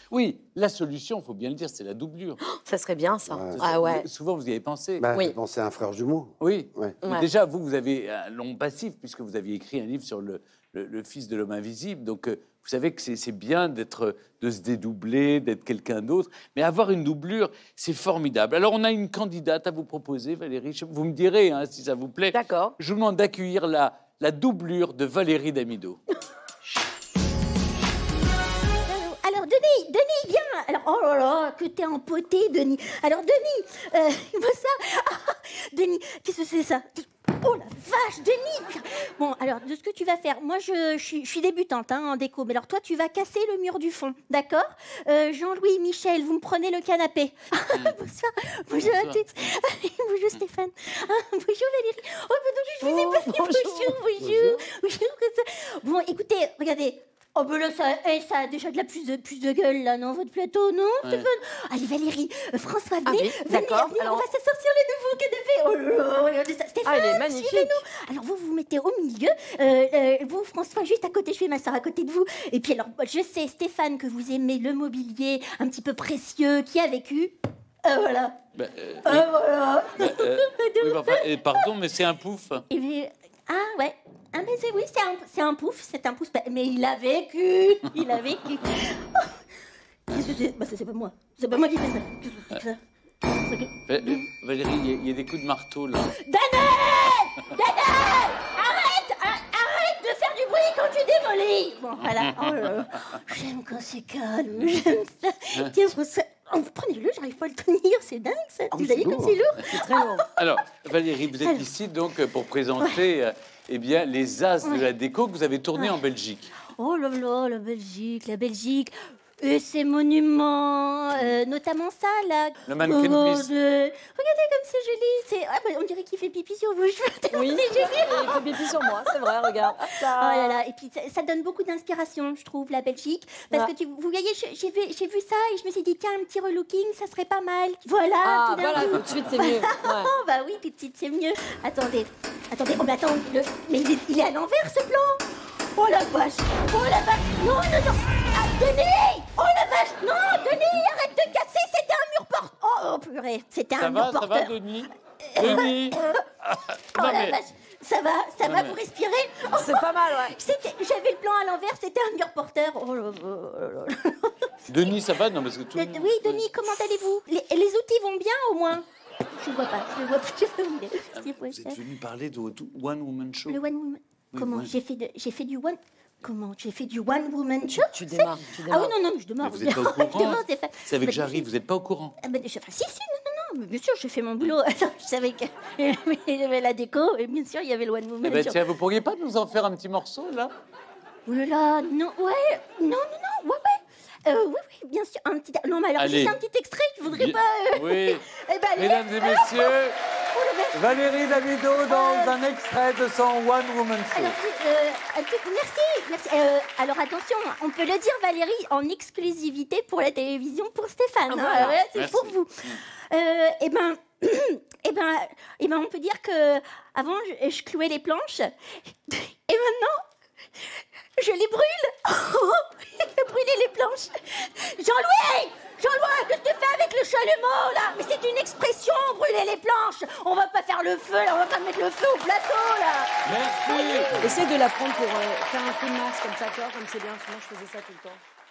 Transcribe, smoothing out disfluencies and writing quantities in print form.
Oui, la solution, il faut bien le dire, c'est la doublure. Ça serait bien, ça. Ouais. Ah ouais. Souvent, vous y avez pensé. Bah, Oui. j'ai pensé à un frère jumeau. Oui. Ouais. Mais Ouais. déjà, vous avez un long passif, puisque vous aviez écrit un livre sur le fils de l'homme invisible. Donc, vous savez que c'est bien de se dédoubler, d'être quelqu'un d'autre. Mais avoir une doublure, c'est formidable. Alors, on a une candidate à vous proposer, Valérie. Vous me direz hein, si ça vous plaît. D'accord. Je vous demande d'accueillir la doublure de Valérie Damido. Alors, Denis, viens. Alors, oh là là, que t'es empoté, Denis. Alors, Denis, vois ça. Ah, Denis, qu'est-ce que c'est ça? Oh la vache, Denis! Bon, alors, de ce que tu vas faire, moi, je suis débutante en déco, mais alors toi, tu vas casser le mur du fond, d'accord? Jean-Louis, Michel, vous me prenez le canapé. Bonsoir. Bonjour à tous. Bonjour Stéphane. Bonjour Valérie. Oh, mais non, je vous ai pas dit bonjour. Bon, écoutez, regardez. Oh, ben là, ça a déjà de la plus de gueule, là, non, votre plateau, non, Stéphane? Allez, Valérie, François, venez, oui, d'accord. venez, Alors... on va s'asseoir sur le nouveau canapé. Oh là là, regardez ça. Stéphane, il est magnifique. suivez-nous. Alors, vous vous mettez au milieu, vous, François, juste à côté, je vais m'asseoir à côté de vous. Et puis, alors, je sais, Stéphane, que vous aimez le mobilier un petit peu précieux, qui a vécu. Voilà. Voilà. Oui, mais enfin, pardon, mais c'est un pouf. Et puis, ah, ouais. Ah, mais oui, c'est un pouf, mais il a vécu, il a vécu. Qu'est-ce que c'est? Bah, c'est pas moi. C'est pas moi qui fais ça. Qu'est-ce que c'est ça? Valérie, il y a des coups de marteau, là. Daniel! Arrête de faire du bruit quand tu démolis. Bon, voilà. Oh là là. J'aime quand c'est calme, j'aime ça. Tiens, prenez-le, j'arrive pas à le tenir, c'est dingue, ça. Ah, Vous c'est avez lourd. comme c'est lourd. C'est très long. Alors, Valérie, vous êtes ici donc pour présenter eh bien, les As de la déco que vous avez tourné en Belgique. Oh là là, la Belgique. Et ces monuments, notamment ça, là. Le mannequin Regardez Pisse. comme c'est joli. On dirait qu'il fait pipi sur vos cheveux. Oui, C'est joli. il fait pipi sur moi, c'est vrai, regarde. Hop Oh là. là là, et puis ça donne beaucoup d'inspiration, je trouve, la Belgique. Parce que vous voyez, j'ai vu ça et je me suis dit, tiens, un petit relooking, ça serait pas mal. Voilà, Ah, tout d'un voilà, coup. tout de suite, c'est mieux. Ouais. Oh, bah oui, puis petite, c'est mieux. Attendez. Oh, mais attends, mais il est à l'envers, ce plan. Oh la vache. Non. Ah, Denis. Oh la vache. Non, Denis, arrête de casser, c'était un mur porteur. Oh, purée, c'était un mur porteur. Ça va, Denis Denis Oh Non, la mais- vache. Ça va, vous respirez? C'est pas mal, ouais. J'avais le plan à l'envers, c'était un mur porteur. Oh là là. Denis, ça va? Non, parce que tout le monde- Oui, Denis, comment allez-vous? Les outils vont bien, au moins? Je vois pas. Vous êtes venu parler de One Woman Show. Le One Woman. Oui, Comment? ouais. J'ai fait du One... Comment? J'ai fait du One Woman Show? Tu démarres. Ah oui, non, je démarre. Mais vous n'êtes pas au courant. Stéphane. C'est avec Mais- Jarry, vous n'êtes pas au courant. Ah, mais si, non, mais bien sûr, j'ai fait mon boulot. Attends, je savais qu'il y avait la déco, et bien sûr, il y avait le One Eh Woman ben Show. tiens, vous pourriez pas nous en faire un petit morceau, là? Oh là là, non, ouais, non, oui, bien sûr, un petit... Non, mais alors, Allez. juste un petit extrait, je voudrais Bien- pas... Oui. Eh ben, allez. Mesdames et messieurs, Oh, le mec. Valérie Damido dans un extrait de son One Woman Show. Alors, merci. Alors, attention, on peut le dire, Valérie, en exclusivité pour la télévision, pour Stéphane. Ah, voilà. Ouais, c'est Merci. pour vous. Eh ben, on peut dire que avant, je clouais les planches, et maintenant, je les brûle. J'ai brûlé les planches. Jean-Louis, qu'est-ce que tu fais avec le chalumeau, là? Mais c'est une expression, brûler les planches. On va pas faire le feu, là, on va pas mettre le feu au plateau, là. Merci. Essaye de la prendre pour faire un coup de masse comme ça, toi, comme c'est bien. Moi, je faisais ça tout le temps.